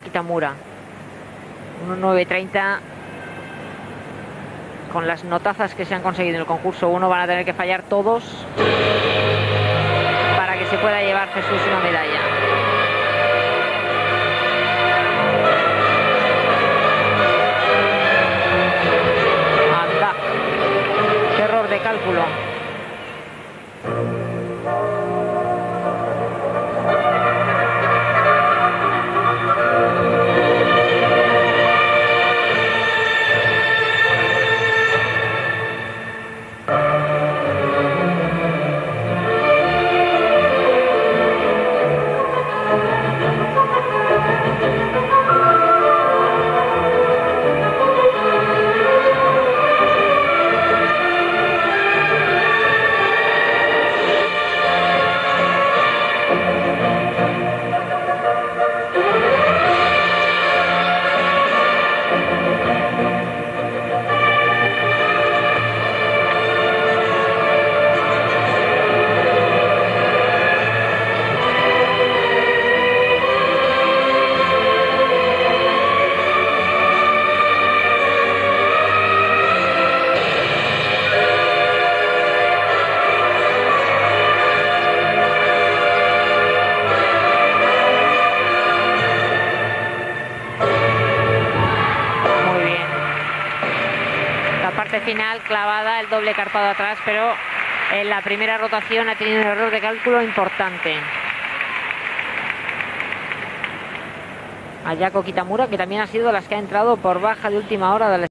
Kitamura. 1.930. Con las notazas que se han conseguido en el concurso 1 van a tener que fallar todos para que se pueda llevar Jesús una medalla. Anda, qué error de cálculo. Final clavada, el doble carpado atrás, pero en la primera rotación ha tenido un error de cálculo importante. Ayako Kitamura, que también ha sido de las que ha entrado por baja de última hora del